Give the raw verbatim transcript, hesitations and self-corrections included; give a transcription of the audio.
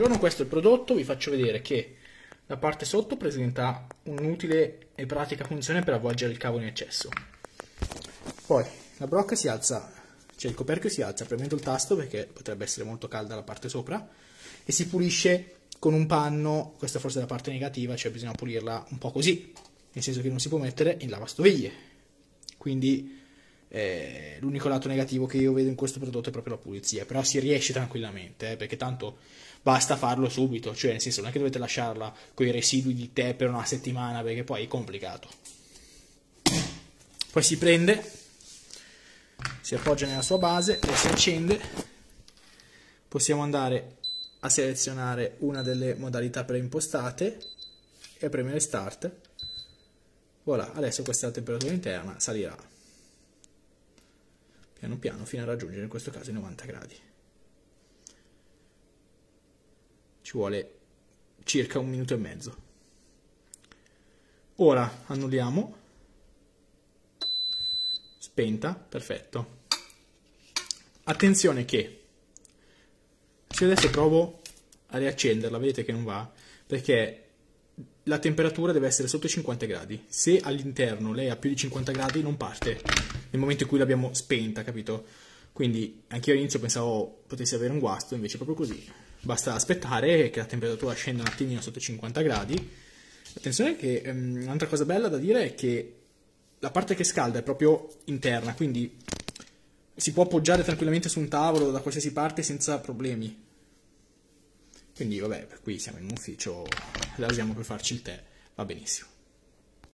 Buongiorno, questo è il prodotto. Vi faccio vedere che la parte sotto presenta un'utile e pratica funzione per avvolgere il cavo in eccesso. Poi la brocca si alza, cioè il coperchio si alza premendo il tasto perché potrebbe essere molto calda la parte sopra, e si pulisce con un panno. Questa forse è la parte negativa, cioè bisogna pulirla un po' così, nel senso che non si può mettere in lavastoviglie. Quindi eh, l'unico lato negativo che io vedo in questo prodotto è proprio la pulizia, però si riesce tranquillamente, eh, perché tanto basta farlo subito, cioè nel senso non è che dovete lasciarla con i residui di tè per una settimana, perché poi è complicato. Poi si prende, si appoggia nella sua base e si accende. Possiamo andare a selezionare una delle modalità preimpostate e a premere start. Voilà, adesso questa è la temperatura interna, salirà piano piano fino a raggiungere in questo caso i novanta gradi. Ci vuole circa un minuto e mezzo. Ora annulliamo. Spenta, perfetto. Attenzione che se adesso provo a riaccenderla, vedete che non va, perché la temperatura deve essere sotto i cinquanta gradi. Se all'interno lei ha più di cinquanta gradi non parte nel momento in cui l'abbiamo spenta, capito? Quindi anch'io all'inizio pensavo potessi avere un guasto, invece è proprio così. Basta aspettare che la temperatura scenda un attimino sotto i cinquanta gradi. Attenzione che um, un'altra cosa bella da dire è che la parte che scalda è proprio interna, quindi si può appoggiare tranquillamente su un tavolo da qualsiasi parte senza problemi. Quindi vabbè, qui siamo in un ufficio, la usiamo per farci il tè, va benissimo.